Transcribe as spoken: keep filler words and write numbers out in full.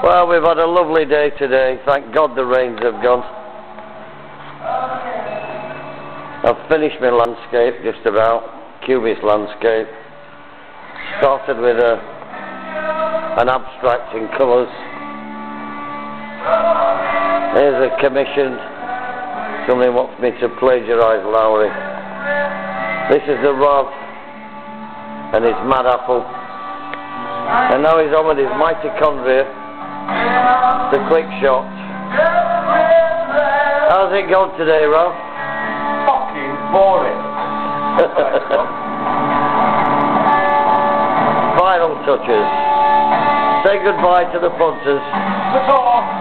Well, we've had a lovely day today. Thank God the rains have gone. I've finished my landscape just about. Cubist landscape. Started with a an abstract in colours. Here's a commission. Somebody wants me to plagiarise Lowry. This is the Rav and his Mad Apple. And now he's on with his Mitochondria. The quick shot. How's it gone today, Rav? Fucking boring. Final touches. Say goodbye to the punters.